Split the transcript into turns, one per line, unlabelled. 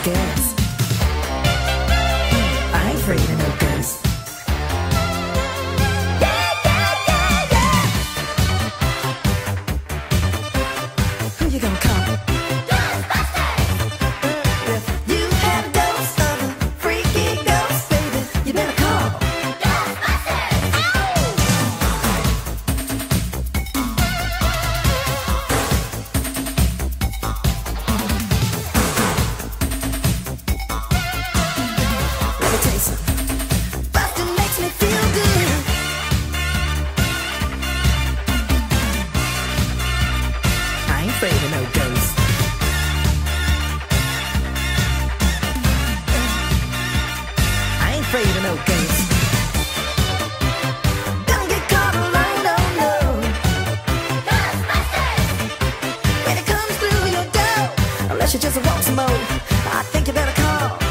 ghosts. I ain't afraid of no ghosts. Yeah, yeah, yeah, yeah. Who you gonna call? Ghostbusters! If you have a ghost of a freaky ghost, baby, you better call Ghostbusters! Let me tell you something. Bustin' makes me feel good. I ain't afraid of no ghosts. I ain't afraid of no ghosts. Don't get caught alone, no, no. Ghostbusters! When it comes through your door, unless you just want some more, I think you better call